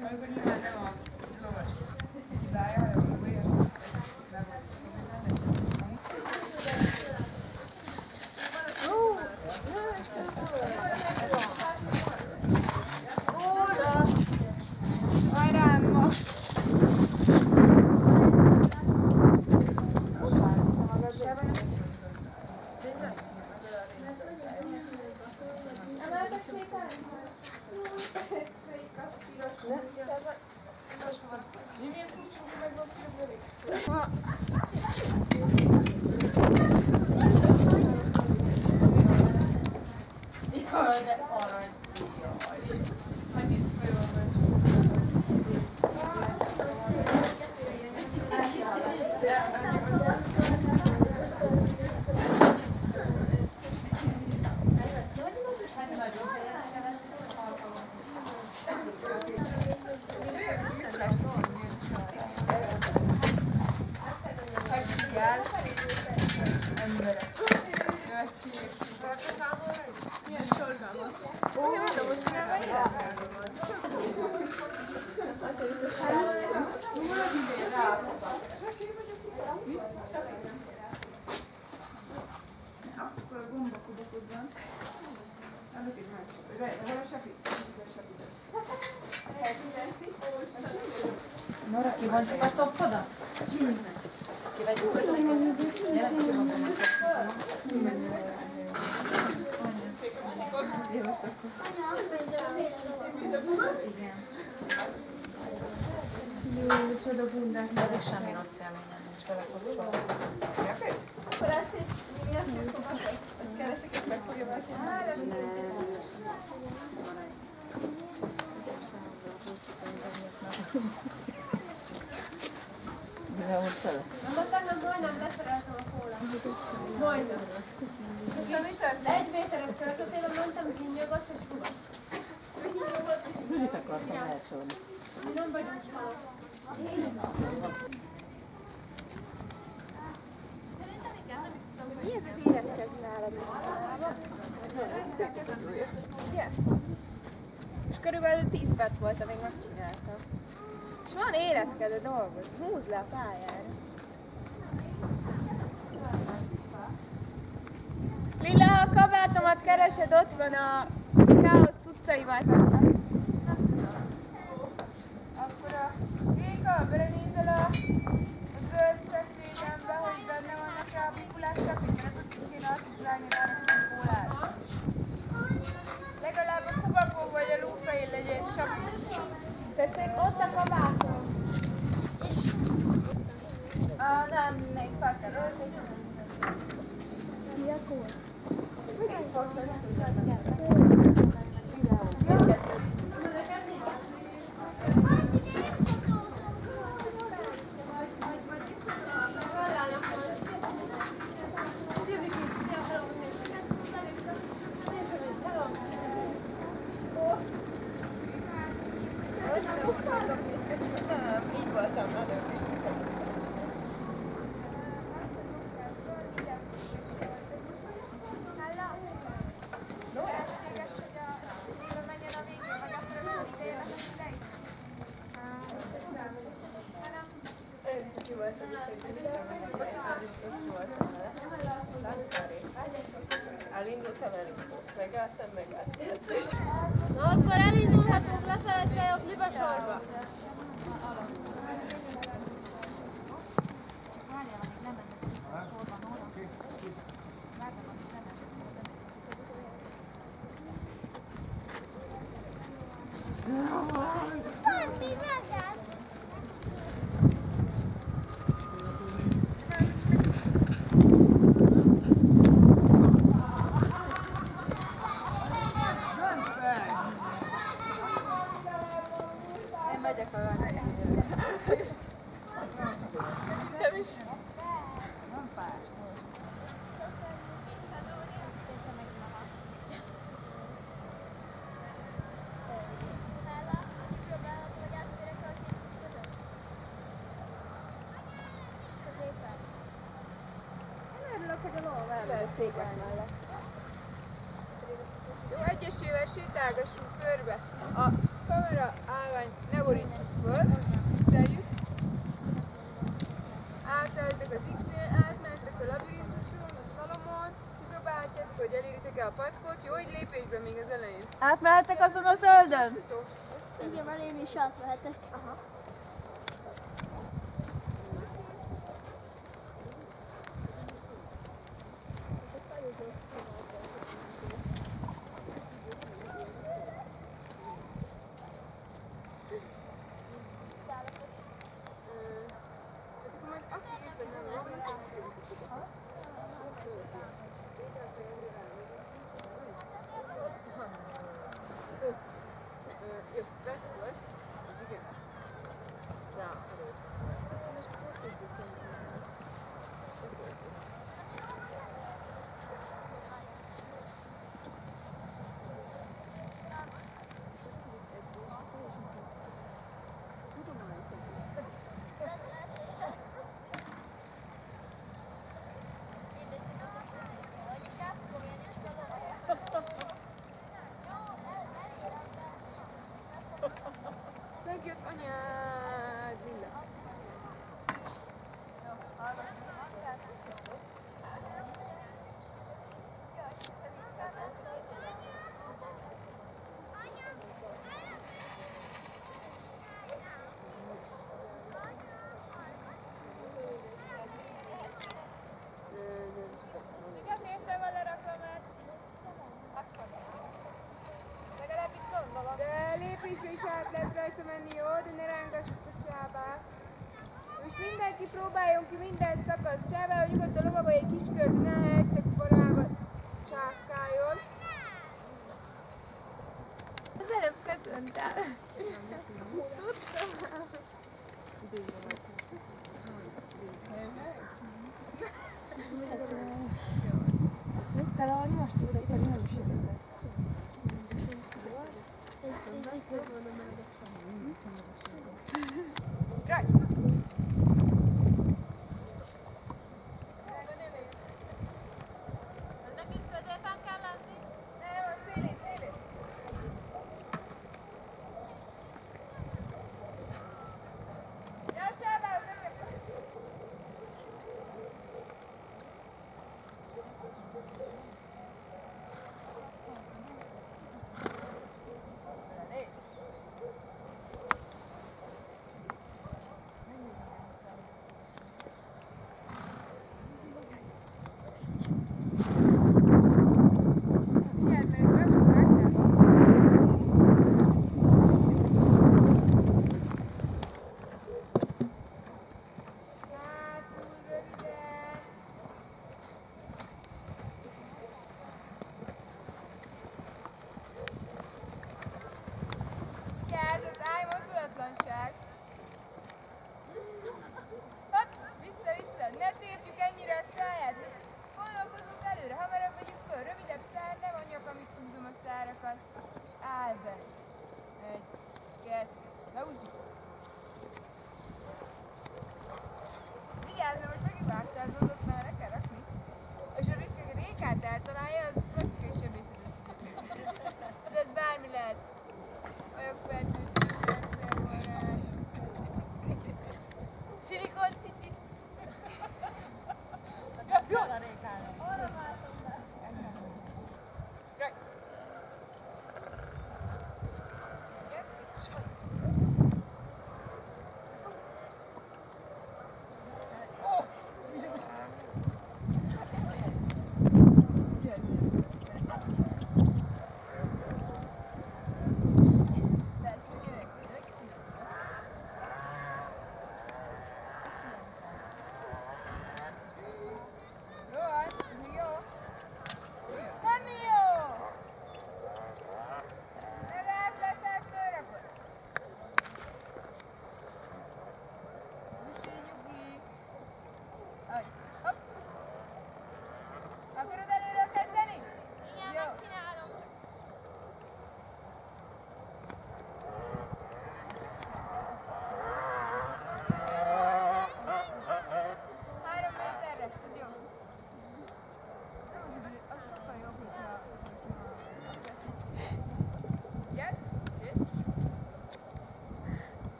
Amikor nyilván nem a lovas hibája, hanem a lója, meg Nora, kivonjuk a coppodat? Kivegyük a coppodat? Gyere, kivonjuk a coppodat. Igen. Jó, csoda bundák, de semmi rossz élményem nincs vele kapcsolatban. Akkor ezt így mi azt mondjuk, hogy keresek, és meg fogja valaki. Mondtam, hogy majdnem leszereltem a kólát. Majdnem. És aztán mi történt? Egy méteres körkötében mondtam, hogy kinyugodsz, és fogad. Mit akartam elcsolni? Nem vagyunk már. Mi ez az éretkez nálad? Ugye? És körülbelül 10 perc volt, amíg megcsináltam. És van éretkedő dolgod, húzd le a pályára. Lilla, ha a kabátomat keresed, ott van a káosz cuccaival. Akkor a Réka, belenézel a zöld szekrényembe, hogy benne vannak rá a bibulások, hogy kerekot kéne azt is rányomálni a kólát. Legalább a kubakó vagy a lúfején legyél sapos. Tessék, ott a kabátom. Nem, még fel kell öltözni. Mi a kód? Mit fogsz össze? Így voltam előbb is. Én is ki voltam, hogy bocsánat, is ott voltam vele. És láttam a Rékát, és elindultam Erikó. Megálltam. Na akkor elindulhatunk lefelé csajok libasorba. Jó, egyesével sétálgassunk körbe. A kamera állvány ne borítson. Átmehettek azon a zöldön? Igen, mert én is átvehetek. Aha. Megjött anyád, Lilla. Fizetésre van lerakva már. Legalább itt gondolom. De lépésre is át lehet rajta menni, jó? De ne rángassuk a csábát. Most mindenki próbáljon ki minden szakasz csábával, nyugodtan lovagolj egy kis kört, ne a herceg farába császkáljon. Az előbb köszöntál. Tele a most szépen nem sütött. Rajt! Hopp, vissza-vissza, ne tépjük ennyire a száját, gondolkozunk előre, hamarabb vegyük föl, rövidebb szár, nem a nyakam, itt húzom a szárakat, és állj be. 1, 2, leúsd itt. Vigyázz, mert most megint vágtázódott, mert le kell rakni. És a rékát eltalálja, az klasszikai sebészetet fizetni. De ez bármi lehet. Ajokfertőt, felforrás. Silikon cici. Jó! Arra váltom be. Rajt!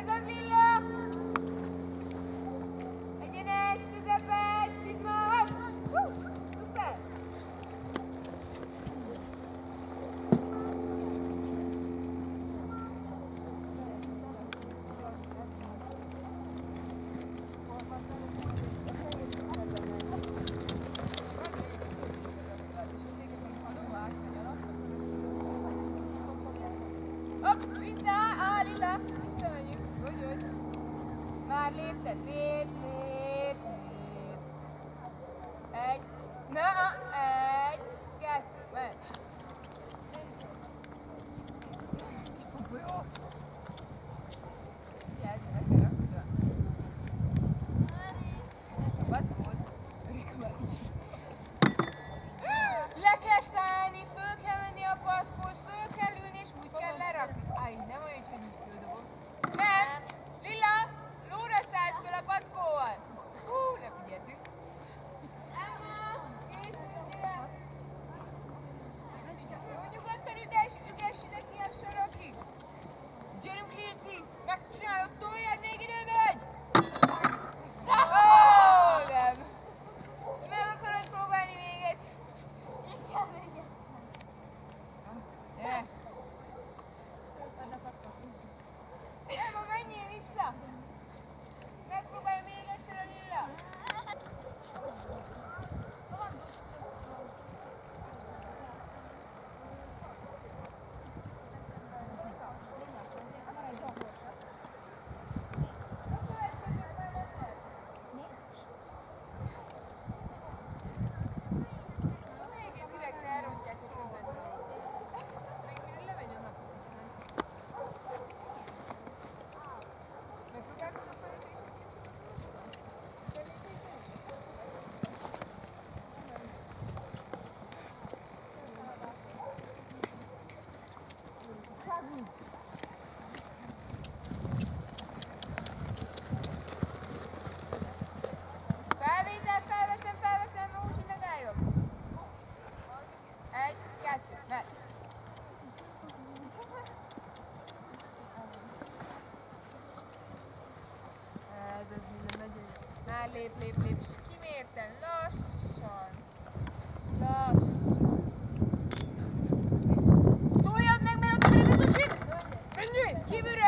Viszont Lilla! Egyenes, közepet, csizma, szuper! Hopp, vissza! Lilla! Visszamegyünk. Úgy. Már lépted. Lép. Egy. Egy. Kettő. Megy. Jó. Figyelj, neked rakod. Patkót. Rika már is. Le kell szállni, föl kell menni a patkót, föl kell ülni és úgy kell lerakni. Aj, nem olyan, hogy így földobom. Nem! Lilla! Lóra szállsz föl a patkóval! Lefigyeltünk. Emma! Készül, gyere! Jó, nyugodtan üges ide ki a sarokig! Gyerünk, Léci! Megcsinálod, toljad, még időben vagy! Nem! Meg akarod próbálni még egyszer? Gyere! Emma, menjél vissza! Megpróbálj még egyszer a Lilla! Felveszem, úgy, hogy megálljon. Egy, kettő, megy. Ez az minden megy. Már lép, és kimérten, lassan. Toljad meg, mert ott a tudosít! Menjél! Kívülről!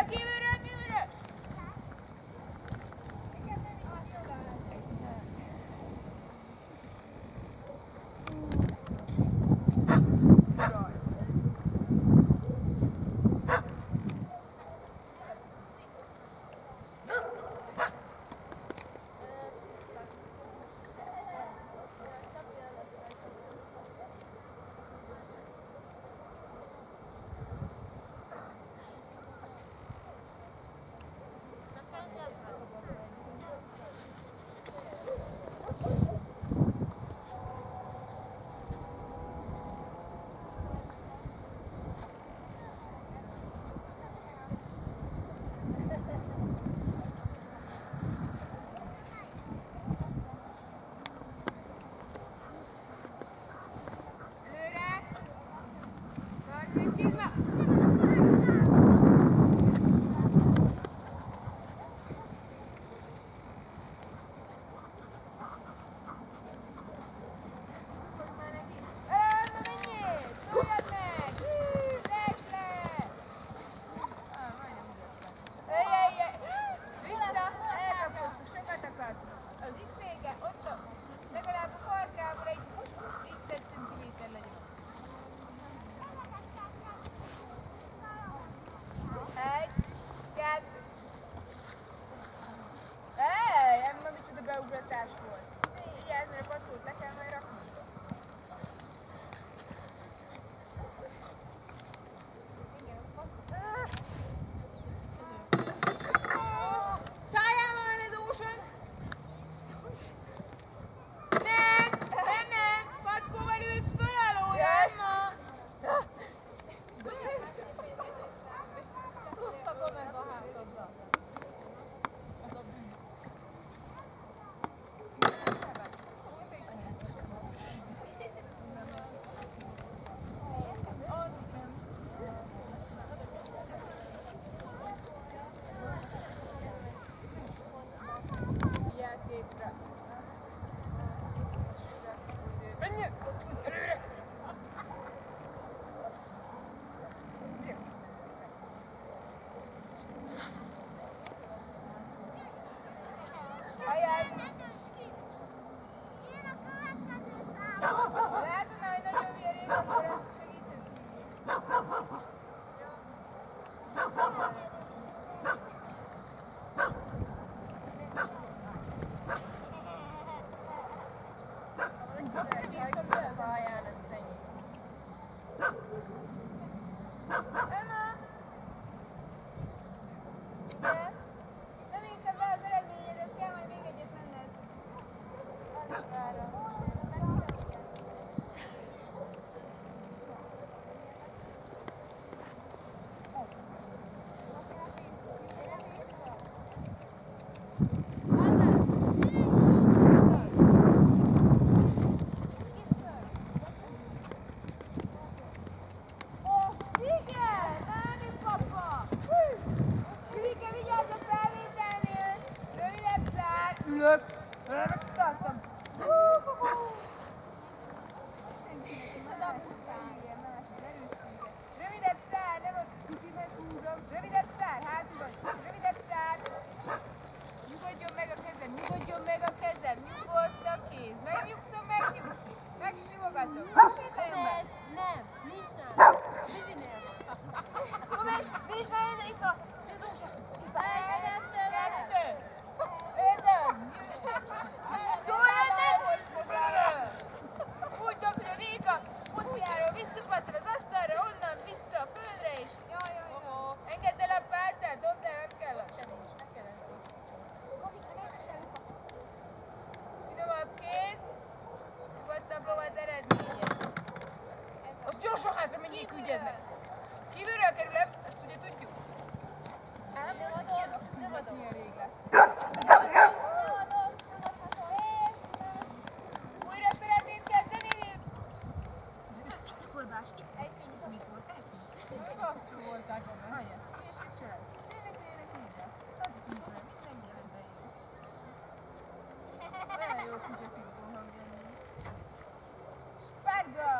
Ilyen más, erőssége. Rövidebb szár, nem a kicsimet húzom. Rövidebb szár, hátul. Rövidebb szár. Nyugodjon meg a kezem, nyugodjon meg a kezem. Nyugodt a kéz. Megnyugszom, megnyugszik. Megsimogatom. Sétáljon be. Nem, nincs nálam. Vizinél. Komás, nincs már itt van. Csodósa. Elkezdtem velem. Kettő. Ez az. Toljon meg! Úgy dobd, hogy a Réka utjáról visszapattan az asztalra, onnan vissza a földre és... Engedd el a pálcát, dobd el, nem kell az. Finomabb kéz, nyugodtabb lova az eredménye. Az gyorsan hátra menjél, küldjed meg. Kívülről kerül, ezt ugye tudjuk. Nem adom. Milyen rég lesz. Újra szeretnéd kezdeni? Kolbás, itt mit volt? Lassú volták a hányat. És se. Tényleg ide. Az is nincs meg, mindenki jön beírni. Olyan jó kutya szinkron hangja. Spárga!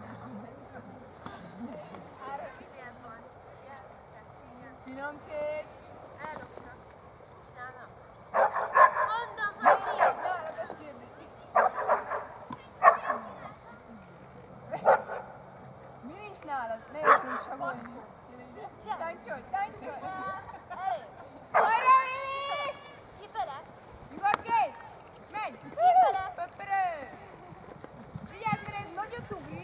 Finomkét! Ellopnak. Nincs nálam. Mondom, hogy nincs nálatos kérdés. Mi nincs nálad? Melyik tudsz hangolni? Tancsolj, tancsolj! Arra, Mimi! Kifele. Nyugodt kéz! Menj! Kifele. Pöppörő! Vigyázz, mert ez nagyot ugrik!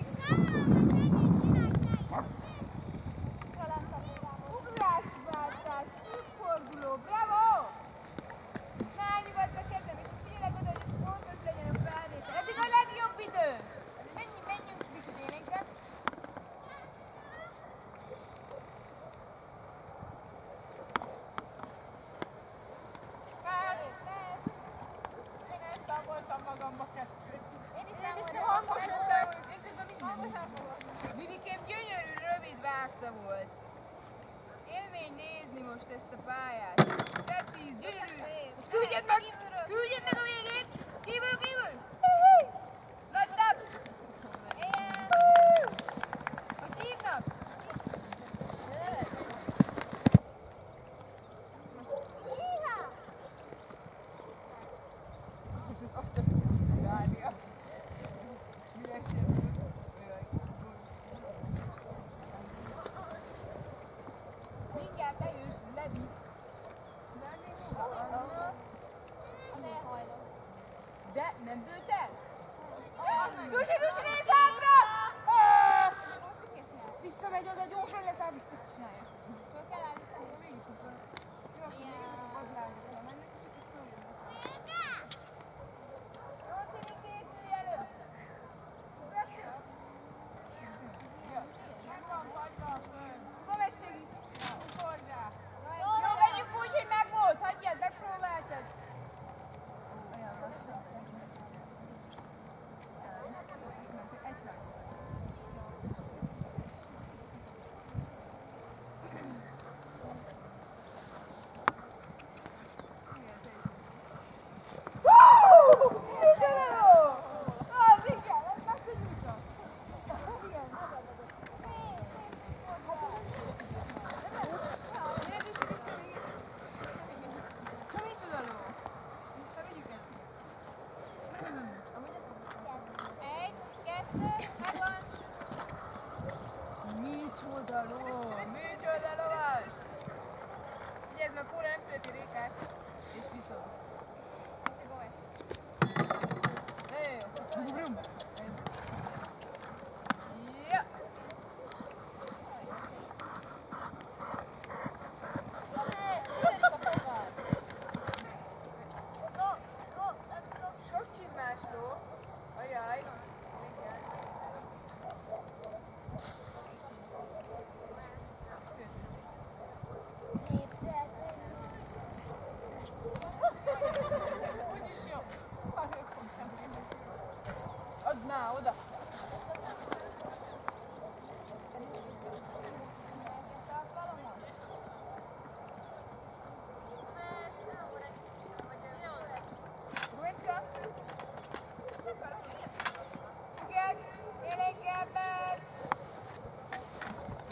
Ugrásváltás, forduló, bravo! Már nyugodtan kezdem, és tényleg oda, hogy pontos legyen a felvétel. Eddig a legjobb idő! Menjünk kicsit élénkre. Én ezt számoltam magamba kettőt. Én is számoltam. Hangosan számoljuk, én közben mindent. Vivikém gyönyörű, rövid vágta volt. Élmény nézni most ezt a pályát. Precíz, gyönyörű. Most küldjed meg! Küldjed meg a végét! Kívül, kívül! Nagy taps! Hogy hívnak? Ez azt a várja. Üresen. Mindjárt erős, Levi. De nem dőlt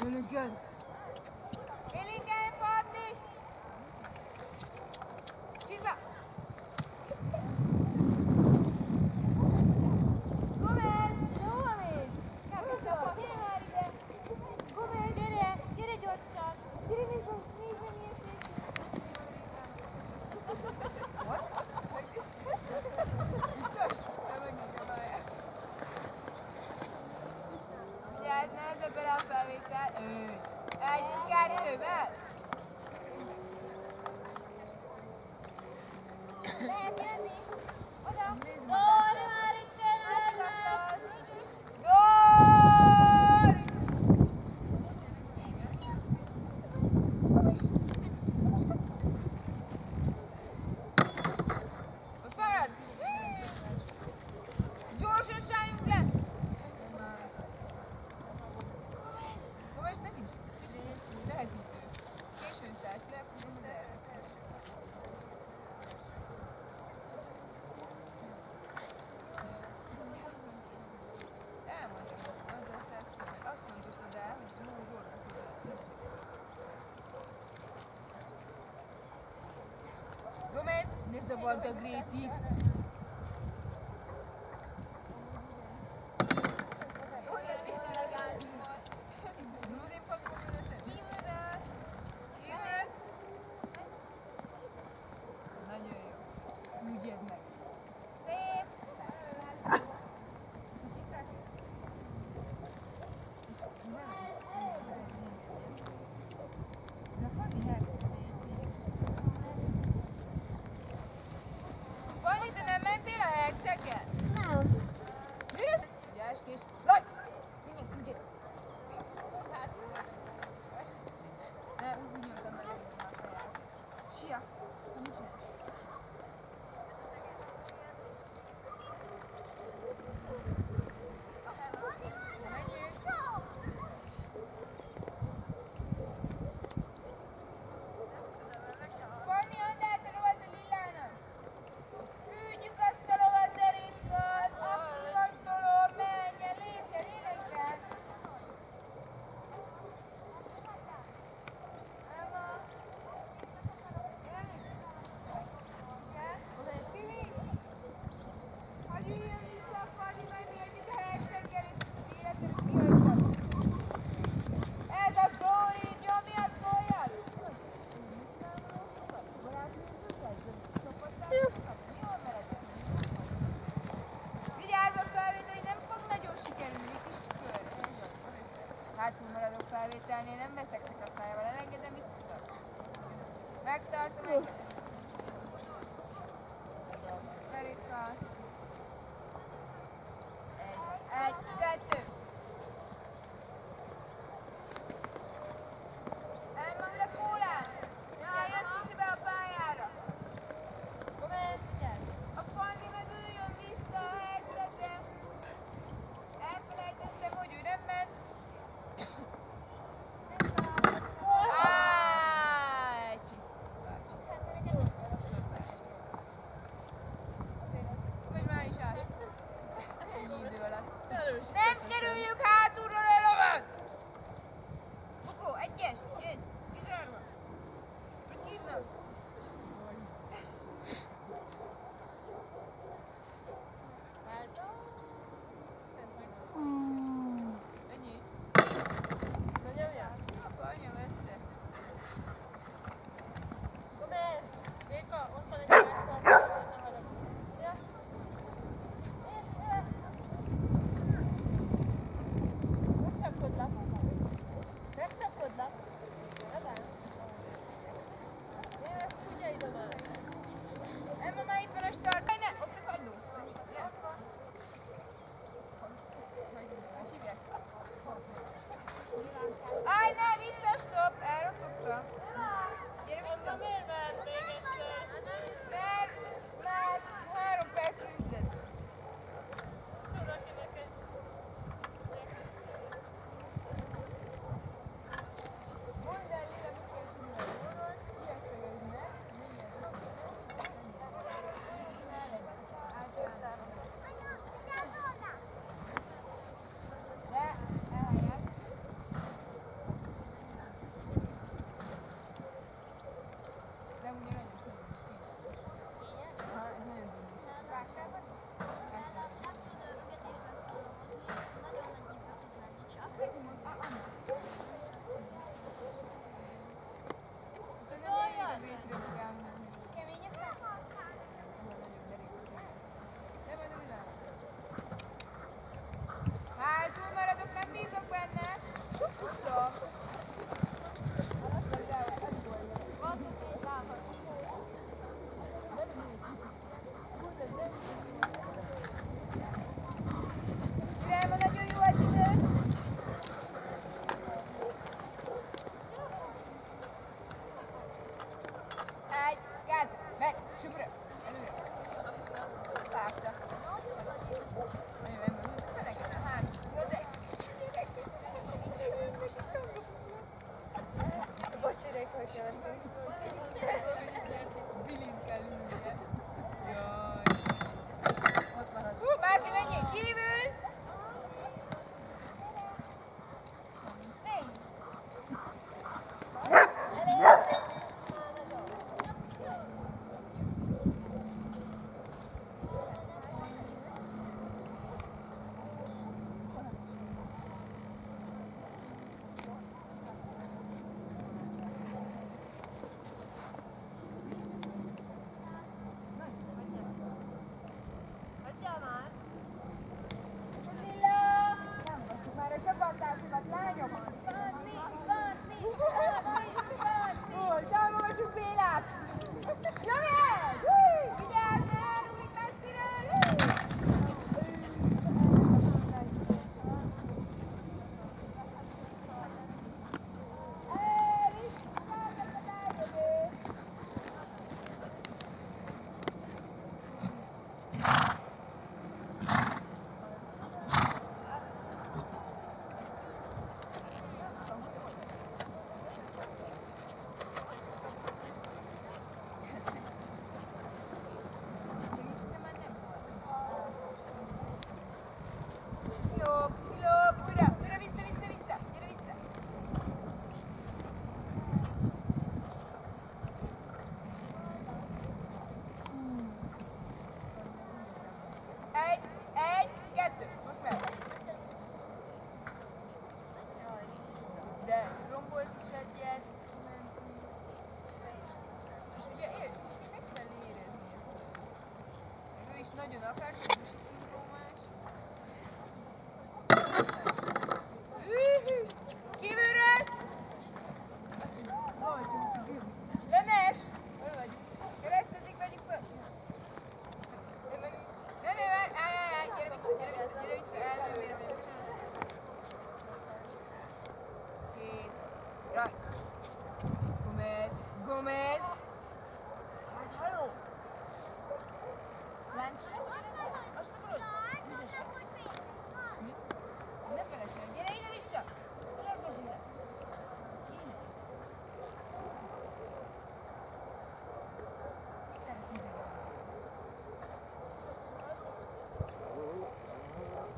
Billinken! Billinken, Fabni! Csizma! Gomez! Hol van még? Gyere már ide! Gomez! Gyere gyorsan! Gyere, nézd milyen szép! Biztos? Nem megnyitja a pályát. Vigyázz, nehezebb bele a felvétel. 1, 2, mert! Lehet jönni? Oda! Nézzük Gól, már itt Másik jön! asztalt! Gól! Ott marad! Gyorsan sálljunk le! Most ne vidd. Nehezítő. Későn szállsz le, akkor nem de. Elmondtam, azzal szállsz ki, mert azt mondtad el, hogy no gólnak oda. Gomez, ne zavard a Grétit! Olyan is elegáns volt. Nem az én pakom ülöttem? Kívülről! Igen? Nagyon jó. Küldjed meg. Szép! Fanni, te nem mentél a herceggel? Nem. Mire? Ügyes kis Lajc! Mindjárt küldjél! Ne, úgy nyíltam meg ezt a feját. Sia! Nem is lehet. Fanni, add át a lovat a Lillának! Küldjük azt a lovat Zeritkal! Aki vagy tolom, menjen, lépjen, énekel! Emma! Jani! Timi! Hagyj üljön vissza a Fanni, majd miért itt a herceggel, és életben is kihagytam! Ez a Dóri, nyomjad, toljad! Vigyázz, a felvétel nem fog nagyon sikerülni, kis kör. Hátul maradok felvételnél, nem veszek szakasszájával, elengedem, visszatartom. Megtartom, engedem. Veritka. Egy, kettő. Elmond a kólán! Ne jössz is be a pályára! Gomez, vigyázz! A Fanni meg üljön vissza a hercegre! Elfelejtettem, hogy ő nem ment. Ájcsi! Vagy már is át. Ennyi idő alatt. Felelősség jelenteni. Bilinkkel ülnie. Jaj. Bárki menjél kívül! Hagyjál már! Cilla! Támogassuk már a csapattársakat, lányokat! Úgy, támogassuk Bélát! Nyomjál! Vigyázz, ne elugrik messziről! Kilóg, újra, vissza, gyere vissza! Egy, kettő, most fel! De rombolt is egyet, és ugye értsd, meg kell érezni ezt. Ő is nagyon akart, hogy is szimptomás. Kívülről! Lenes! Hol vagy? Keresztezik, vegyük föl! Ne, várj! Gyere vissza! Elnőmére vagyok. Kész. Right. Gomez! Hát halló! Láncos ugyanez? Azt akarod? Büzösnek. Ne felesel, gyere ide vissza! Lesz most ide. Ide.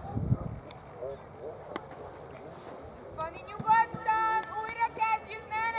Fanni, nyugodtan! Újra kezdjük, ne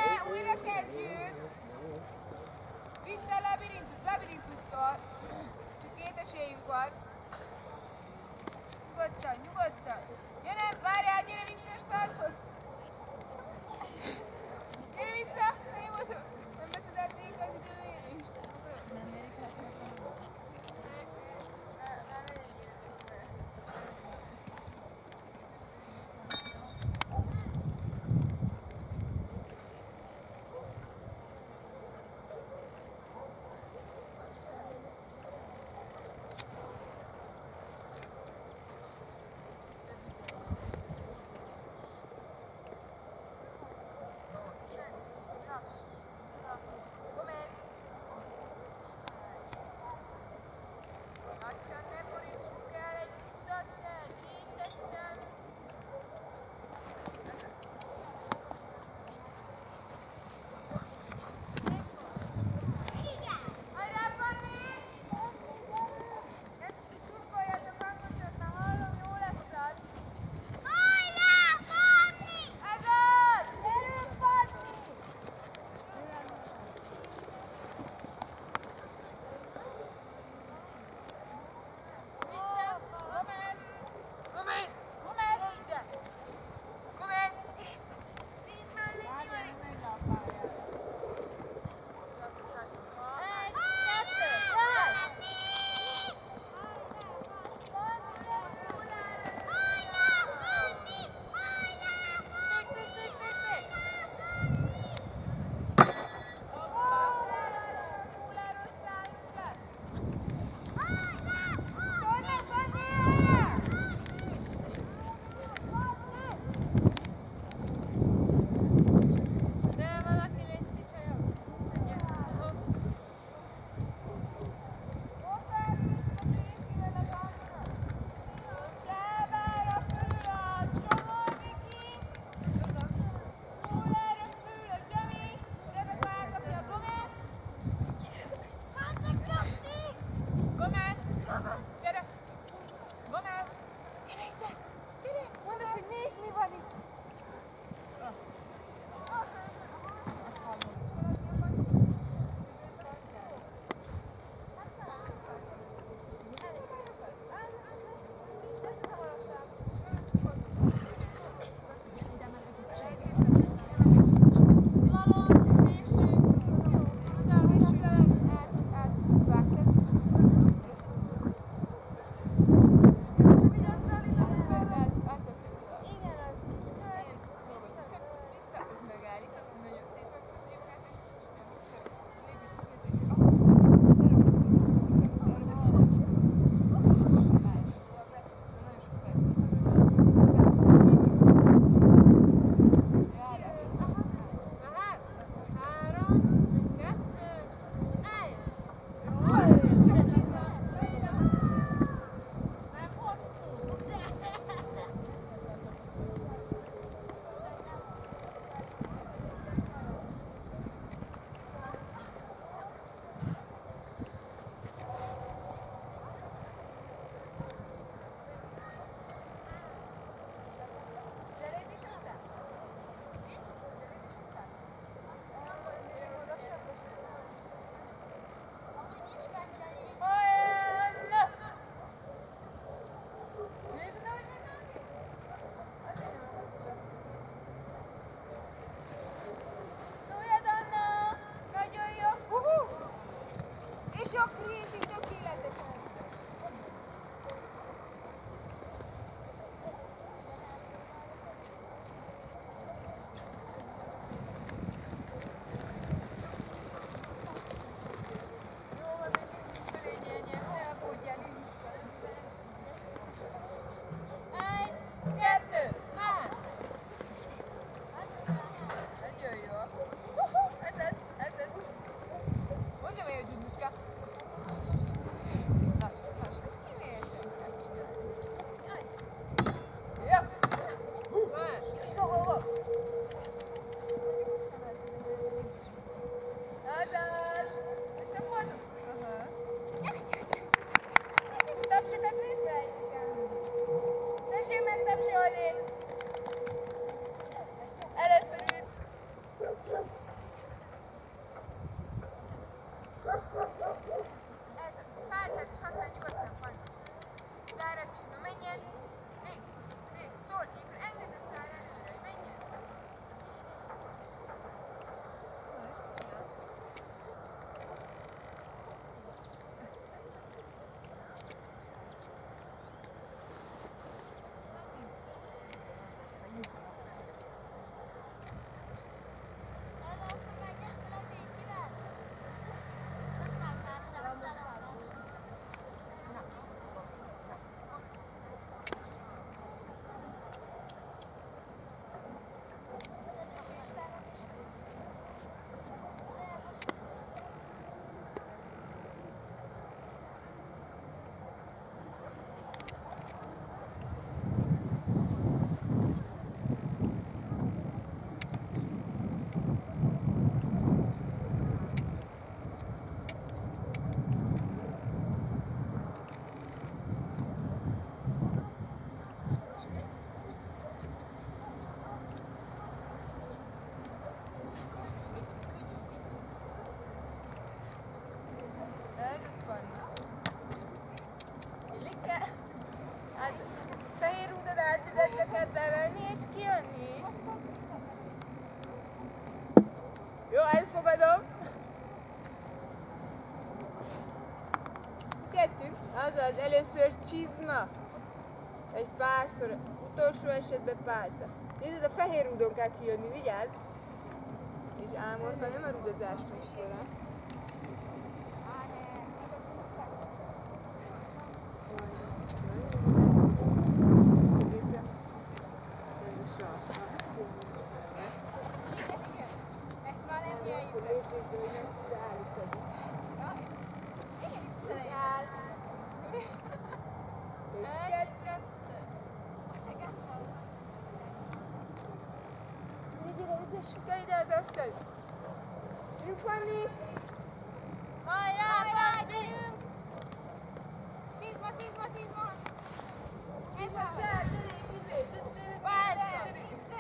Először csizma. Egy párszor, utolsó esetben pálca. Nézd, a fehér rúdon kell kijönni, vigyázz! És Ámorka nem a rudozás mestere. Ezt már nem nyeljük. Ügyessük el ide az asztal! Gyerünk, Fanni! Hajrá, gyerünk! Csizma, csizma, csizma! Csizmaság, gyerünk, Pálca!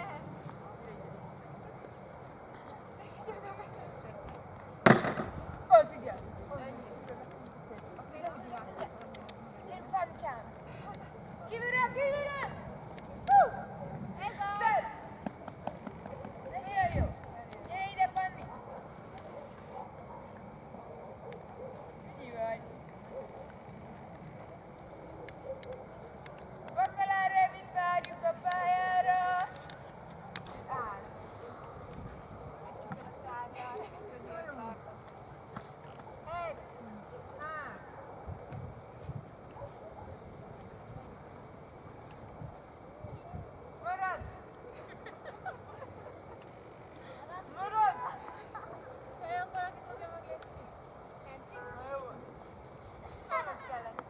Az igen! Ennyi. Akkor úgy jártam. Gyerünk, Fannikám! Kívülre, kívülre! Ez a... Szed! Nagyon jó! Gyere ide, Fanni! Ki vagy? Bakalár Revit várjuk a pályára! Áll! Egy! Há! Marad! Marad! Olyan valaki fogja meglépni? Na jó. Szólnod kellett.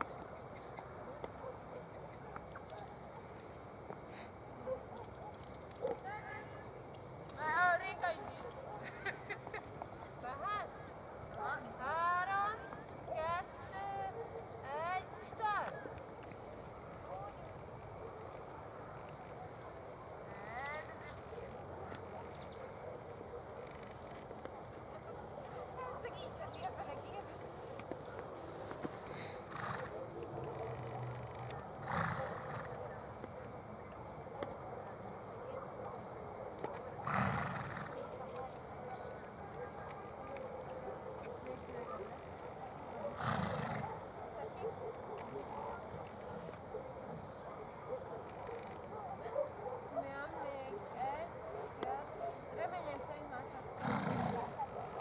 A Réka is itt. Tehát? 3, 2, 1, start! Ez az ötké. Segíts a szélfenekét! Reményem szerint már csak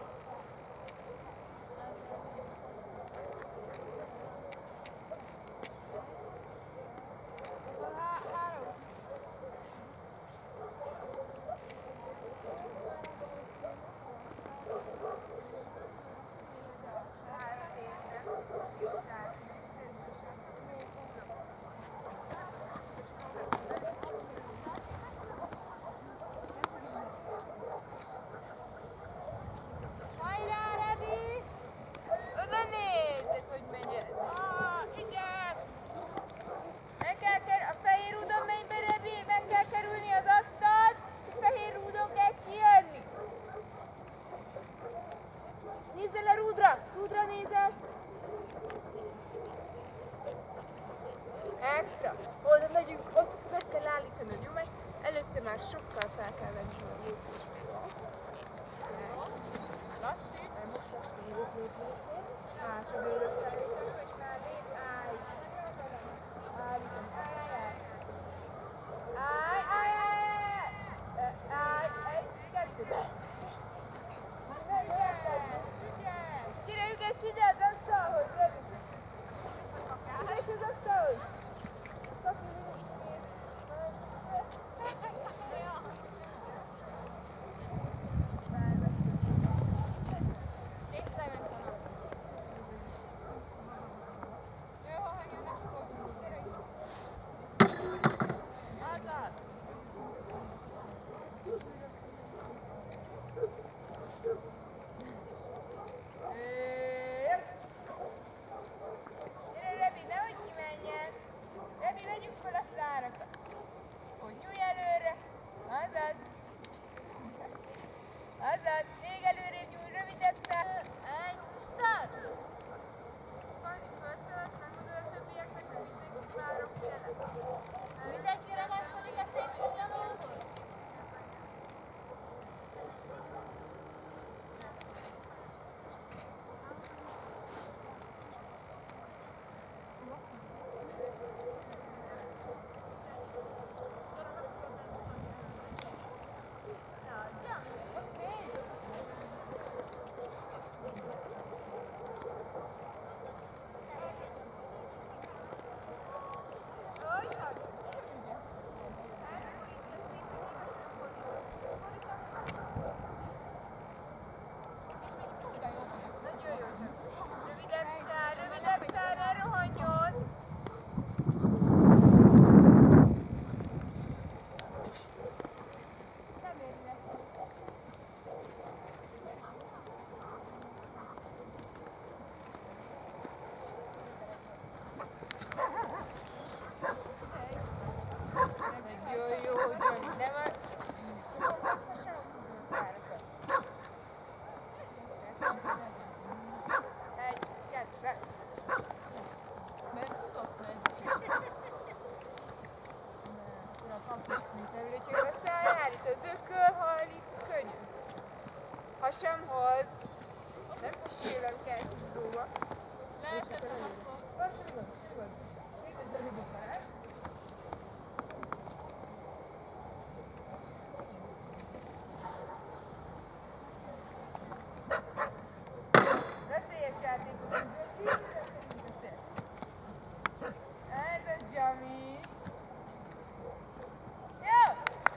három. Hajrá, Rebi! Oda nézd, hogy megy ez. Igen! Meg kell a fehér rúdon megy be, Rebi, meg kell kerülni az asztalt, és a fehér rúdon kell kijönni. Nézzel a rúdra! Rúdra nézel! Extra! Oda megyünk, ott meg kell állítanod, jó? Meg előtte már sokkal fel kell venni a lépést. Lassít! Hátra bőrök felé, és már lép, állj! Állítom, állj! Egy, kettő! Gyere, ügess ide az asztalhoz, Rebi! Ügess az asztalhoz! És lement a nap. sem hoz. Nem kísérlem kell szindróba. Leesett a kapó. Veszélyes játékot. Ez a Jami. Jó!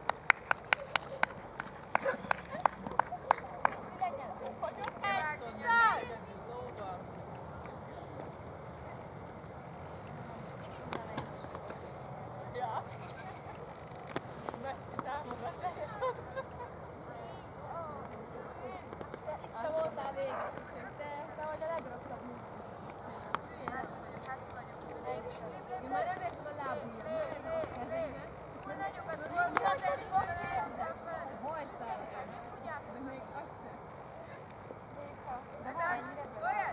Start! Ja. Messi támogatás. Itt se voltál végig. Te vagy a legrosszabb munka. Én már elvettem a lábujjam. De nagyokat Nincs tenni Hogy fel? De még azt sem. De olyan?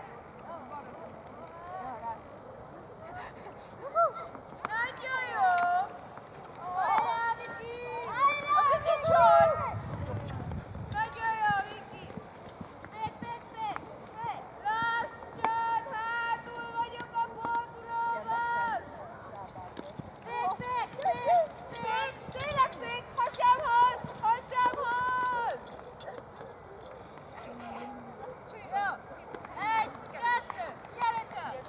Nagyon jó! Hajrá, Viki! A Viki csor! Nagyon jó, Viki! Lassan, hátul vagyok a fordulóban! Tényleg fék, hasam hoz! Hasam hoz! Jó! 1, 2, gyere csak!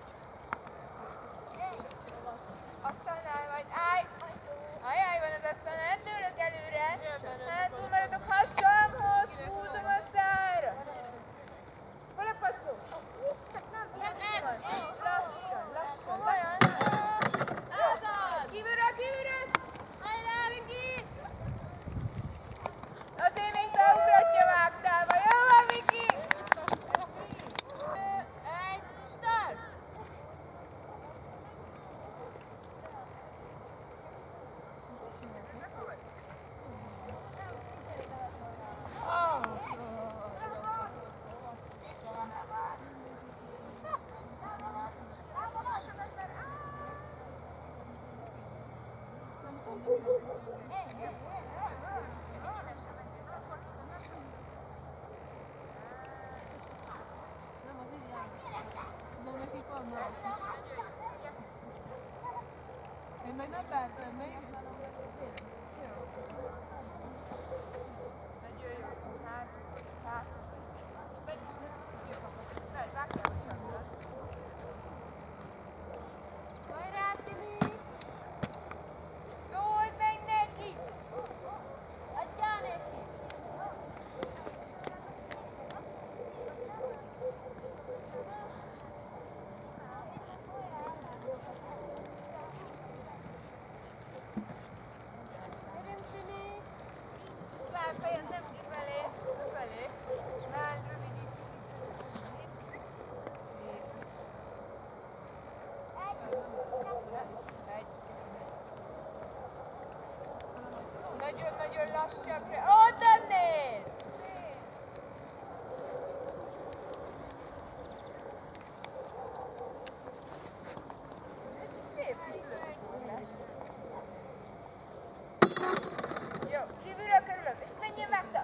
Asztalnál vagy, állj! Ajaj, van az asztalnál, hát tőlök előre! Hátul maradok, hasamhoz, húzom a szára! Hol a passzó? Lassan. Kívülről! Hajrá, Viki! Azért még beugratja vágtálba, jó van, Viki? 1, start! Én meg nem láttam, még. Nagyon jó, hátul. És megy is, jó kapott, lehet vágtál, hogy csapra. Hajrá, Timi! Szólj meg neki! Adjál neki! Gyerünk, Timi! Lábfejem nem kifelé, és már rövidít. Nagyon lassabbra. Oda nézd! Szép kis lökés. Jó, kívülről körülök, és menjél meg